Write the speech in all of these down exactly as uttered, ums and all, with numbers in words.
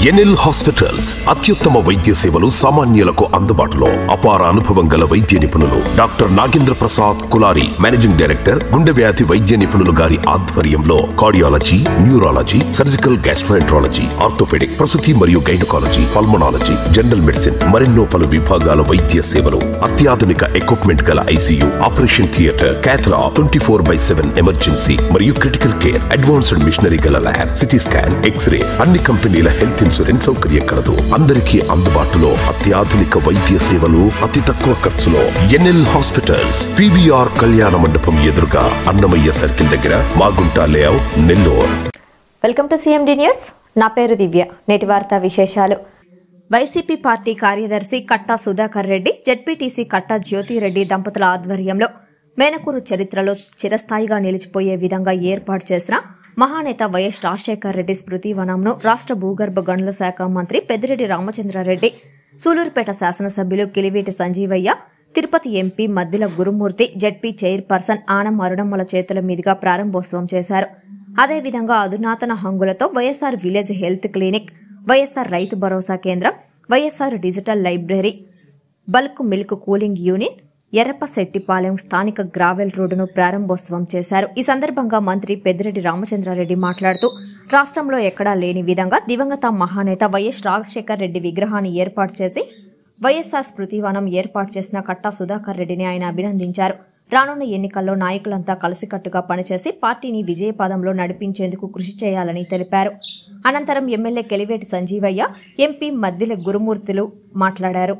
NL hospitals అత్యుత్తమ వైద్య సేవలు సామాన్యులకు అందుబాటులో. అపార అనుభవం గల వైద్య నిపుణులు doctor Nagendra Prasad Kulari, managing director, గుండె వ్యాధి వైద్య నిపుణులు గారి ఆధ్వర్యంలో cardiology, neurology, surgical gastroenterology, orthopaedic, ప్రసూతి మరియు గైనకాలజీ, పల్మనాలజీ, జనరల్ మెడిసిన్ మరెన్నో పలు విభాగాల వైద్య సేవలు. అత్యాధునిక ఎక్విప్మెంట్ గల ICU, operation theatre, cath lab, twenty four by seven emergency మరియు క్రిటికల్ కేర్, అడ్వాన్స్డ్ మిషనరీ గల ల్యాబ్, సిటీ స్కాన్, ఎక్స్రే, అన్ని కంపెనీల హెల్త్ ఇన్సూరెన్స్ సౌకర్యం కలదు. అందరికీ అందుబాటులో అత్యాధునిక వైద్య సేవలు అతి తక్కువ ఖర్చులో. ఎన్ఎల్ హాస్పిటల్స్, పీవీఆర్ కళ్యాణ మండపం ఎదురుగా, అన్నమయ్య సర్కిల్ దగ్గర, Magunta layout, Nellore. Welcome to CMD news. నా పేరు దివ్య. నేటి వార్తా విశేషాలు. వైసీపీ పార్టీ కార్యదర్శి కట్టా సుధాకర్ రెడ్డి, జెడ్పీటీసీ కట్టా జ్యోతిరెడ్డి దంపతుల ఆధ్వర్యంలో మేనకూరు చరిత్రలో చిరస్థాయిగా నిలిచిపోయే విధంగా ఏర్పాటు చేసిన మహానేత వైఎస్ రాజశేఖర్ రెడ్డి స్మృతి వనంను రాష్ట్ర భూగర్భ గనుల శాఖ మంత్రి పెద్దిరెడ్డి రామచంద్రారెడ్డి, సూలూరుపేట శాసనసభ్యులు Kiliveti Sanjeevaiah, Tirupati MP Maddila Gurumurthy, ZP chairperson Anam అరుణమ్మల చేతుల మీదుగా ప్రారంభోత్సవం చేశారు. అదేవిధంగా అధునాతన హంగులతో YSR village health clinic, YSR Rythu Bharosa Kendram, YSR digital library, bulk milk cooling unit, Errappasettipalem స్థానిక గ్రావెల్ రోడ్డును ప్రారంభోత్సవం చేశారు. ఈ సందర్భంగా మంత్రి పెద్దిరెడ్డి రామచంద్రారెడ్డి మాట్లాడుతూ, రాష్ట్రంలో ఎక్కడా లేని విధంగా దివంగత మహానేత వైఎస్ రాజశేఖర్ రెడ్డి విగ్రహాన్ని ఏర్పాటు చేసి వైఎస్ఆర్ స్మృతివనం ఏర్పాటు చేసిన కట్టా సుధాకర్ రెడ్డిని ఆయన అభినందించారు. రానున్న ఎన్నికల్లో నాయకులంతా కలిసికట్టుగా పనిచేసి పార్టీని విజయపదంలో నడిపించేందుకు కృషి చేయాలని తెలిపారు. అనంతరం ఎమ్మెల్యే కెలివేటి సంజీవయ్య, ఎంపీ మద్దిల గురుమూర్తులు మాట్లాడారు.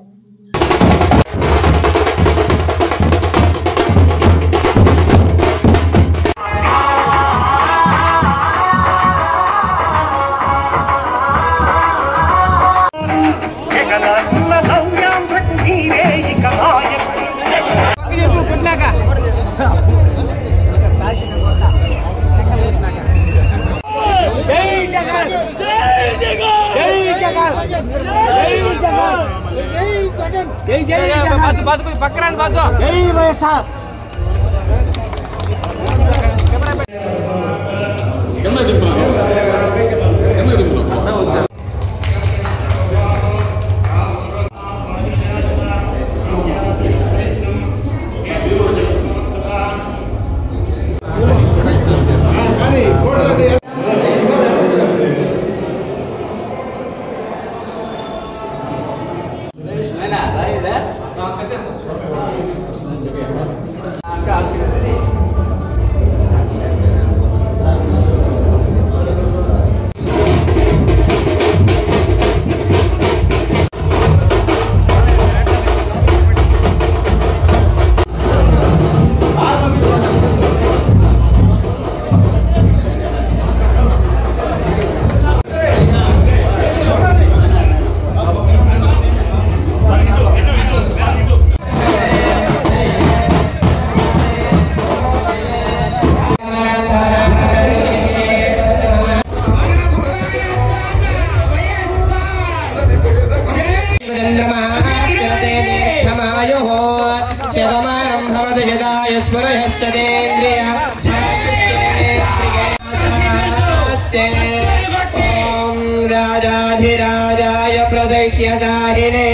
राजाधिराजाय प्रसह्यसाहिने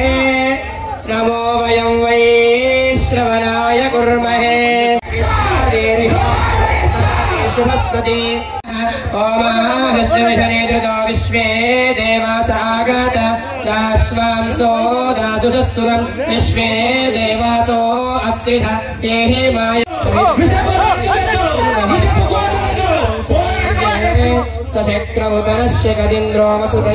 नमो वयं वै श्रवणाय कुर्महे शुभस्पति ओमाहृष्टविषनेदृतो विश्वे देवासागत दाश्वांसो दाजुषस्तुतं विश्वे देवासो अस्रिध ये हि माय सशक्रमुतरस्य कदिन्द्रो वसुत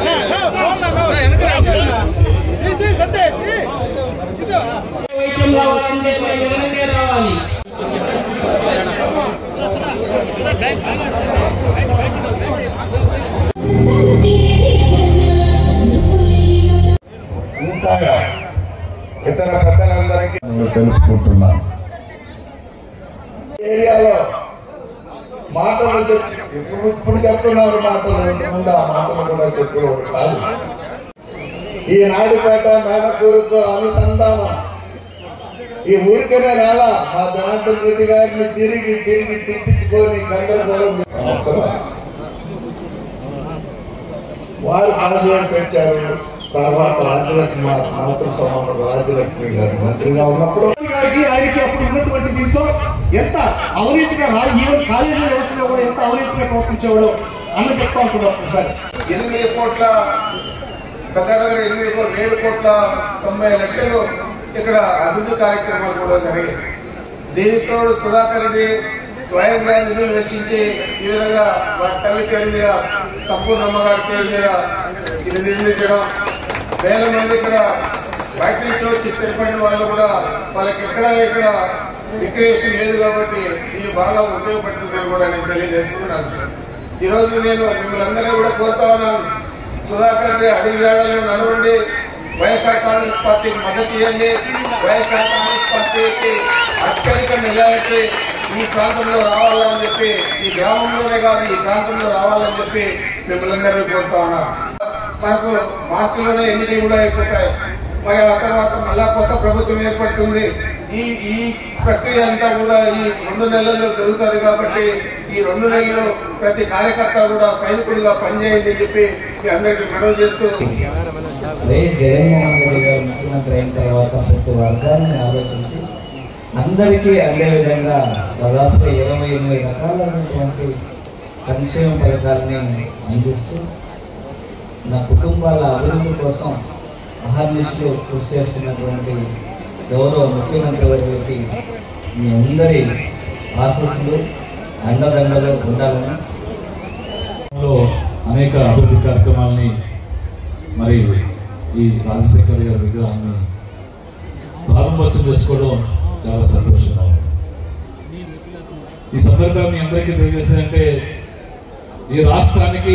ఇతర పెద్దలందరికీ తెలుసుకుంటున్నాను. ఏరియాలో మాటలు ఇప్పుడు ఇప్పుడు చెప్తున్నారు మాటలు ముందు ఆ మాటలు కూడా చెప్పేవాడు కాదు. ఈ నాయుడుపేట మేనకూరుతో అనుసంధానం ఈ ఊరికనే రాలా మా జనార్దన్ రెడ్డి గారిని తిరిగి తిరిగి తిప్పించుకొని గందరగోళం వారు రాజులకు పెంచారు. తర్వాత రాజ్యలక్ష్మి మాతృ సమాన రాజ్యలక్ష్మి గారు మంత్రిగా ఉన్నప్పుడు ఆయనకి అప్పుడు ఉన్నటువంటి దీంట్లో ఎంత అవినీతిగా ఈవెన్ కాలేజీ వ్యవస్థలో కూడా ఎంత అవినీతిగా ప్రవర్తించేవాడు అన్న చెప్తా ఉంటున్నాం. ఒకసారి ఎనిమిది కోట్ల దగ్గర దగ్గర ఎనిమిది కోట్ల ఏడు కోట్ల తొంభై లక్షలు ఇక్కడ అభివృద్ధి కార్యక్రమాలు కూడా జరిగాయి. దీనితో సుధాకర్ రెడ్డి స్వయంగా నిధులు వెచ్చించి ఈ విధంగా వారి తల్లి పేరు మీద సంపూర్ణమ్మ గారి పేరు మీద ఇది నిర్మించడం, వేల మంది ఇక్కడ బయట నుంచి వచ్చి స్థిరపడిన వాళ్ళు కూడా వాళ్ళకి ఎక్కడ ఇక్కడ రిక్రియేషన్ లేదు కాబట్టి ఇది బాగా ఉపయోగపడుతుందని కూడా నేను తెలియజేస్తున్నాను. ఈరోజు నేను మిమ్మల్ని అందరినీ కూడా కోరుతా ఉన్నాను, సుధాకర్ రెడ్డి అడిగి రావడంలో నడవండి, వైఎస్ఆర్ కాంగ్రెస్ పార్టీకి మద్దతు ఇవ్వండి. వైఎస్ఆర్ కాంగ్రెస్ పార్టీకి అత్యధిక మెజారిటీ ఈ ప్రాంతంలో రావాలని చెప్పి, ఈ గ్రామంలోనే కాదు ఈ ప్రాంతంలో రావాలని చెప్పి మిమ్మల్ని అందరినీ కోరుతా ఉన్నాను. మనకు మార్చిలోనే ఎన్నికలు కూడా అయిపోతాయి. మరి ఆ తర్వాత మళ్ళా కొత్త ప్రభుత్వం ఏర్పడుతుంది. ఈ ఈ ప్రక్రియ అంతా కూడా ఈ రెండు నెలల్లో జరుగుతుంది కాబట్టి ఈ రెండు నెలల్లో ప్రతి కార్యకర్త కూడా సైనికుడిగా పనిచేయండి అని చెప్పి మీ అందరికీ మనవి చేస్తూ, జగన్మోహన్ రెడ్డి గారు ముఖ్యమంత్రి అయిన తర్వాత ప్రతి వర్గాన్ని ఆలోచించి అందరికీ అందే విధంగా దాదాపు ఇరవై ఎనిమిది రకాలైనటువంటి సంక్షేమ పథకాలని అందిస్తూ నా కుటుంబాల అభివృద్ధి కోసం అహర్నిశలు కృషి చేస్తున్నటువంటి గౌరవ ముఖ్యమంత్రి వర్యులకి మీ అందరి ఆశీస్సులు అండదండలు ఉండాలని అనేక అభివృద్ధి కార్యక్రమాలని మరి ఈ రాజశేఖర్ గారి విగ్రహాన్ని ప్రారంభోత్సవం చేసుకోవడం చాలా సంతోషంగా ఉంది. ఈ సందర్భంగా మీ అందరికీ తెలియజేసేదంటే ఈ రాష్ట్రానికి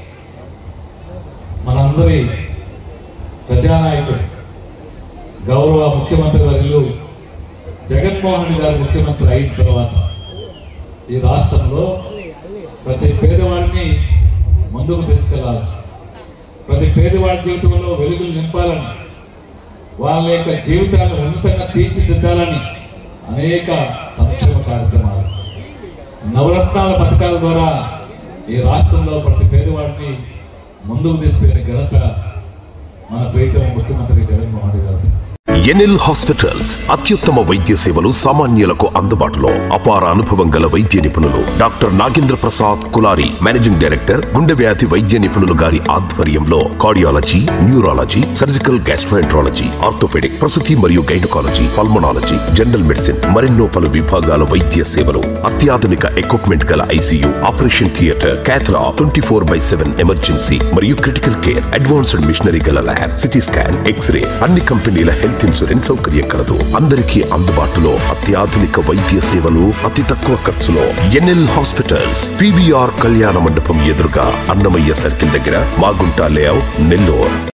మనందరి ప్రజానాయకుడు గౌరవ ముఖ్యమంత్రి వర్యులు జగన్మోహన్ రెడ్డి గారు ముఖ్యమంత్రి అయిన తర్వాత ఈ రాష్ట్రంలో ప్రతి పేదవాడిని ముందుకు తీసుకెళ్లాలి, ప్రతి పేదవాడి జీవితంలో వెలుగులు నింపాలని, వాళ్ళ యొక్క జీవితాలను ఉన్నతంగా తీర్చిదిద్దాలని అనేక సంక్షేమ కార్యక్రమాలు, నవరత్నాల పథకాల ద్వారా ఈ రాష్ట్రంలో ప్రతి పేదవాడిని ముందుకు తీసుకెళ్లిన ఘనత మన ప్రీతమ ముఖ్యమంత్రి జగన్మోహన్ రెడ్డి గారు. ఎన్ఎల్ హాస్పిటల్స్ అత్యుత్తమ వైద్య సేవలు సామాన్యులకు అందుబాటులో. అపార అనుభవం గల వైద్య నిపుణులు doctor Nagendra Prasad Kulari, managing director, గుండె వ్యాధి వైద్య నిపుణులు గారి ఆధ్వర్యంలో cardiology, neurology, surgical gastroenterology, orthopaedic, ప్రసూతి మరియు గైనకాలజీ, పల్మనాలజీ, జనరల్ మెడిసిన్ మరెన్నో పలు విభాగాల వైద్య సేవలు, అత్యాధునిక ఎక్విప్మెంట్ గల ఐసీయూ, ఆపరేషన్ థియేటర్, క్యాథ్లా, twenty four by seven emergency మరియు క్రిటికల్ కేర్, అడ్వాన్స్డ్ మిషనరీ గల ల్యాబ్, సిటీ స్కాన్, ఎక్స్రే, అన్ని కంపెనీల హెల్త్ ఇన్సూరెన్స్ సౌకర్యం కలదు. అందరికీ అందుబాటులో అత్యాధునిక వైద్య సేవలు అతి తక్కువ ఖర్చులో. ఎన్ఎల్ హాస్పిటల్స్, పీవీఆర్ కళ్యాణ మండపం ఎదురుగా, అన్నమయ్య సర్కిల్ దగ్గర, మాగుంట లేఅవుట్, నెల్లూరు.